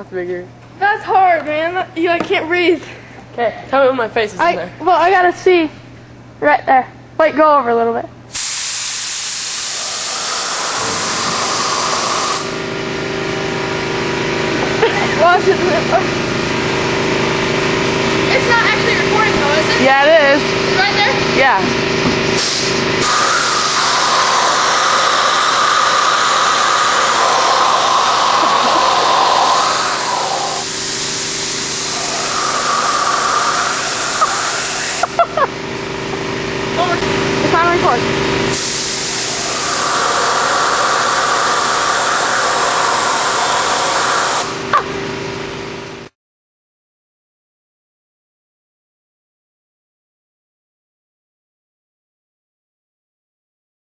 mouth bigger. That's hard, man. I can't breathe. Okay, tell me when my face is in there. Well, I gotta see. Right there. Wait, go over a little bit. Watch it. It's not actually recording though, is it? Yeah, it is. It's right there? Yeah. It's on record.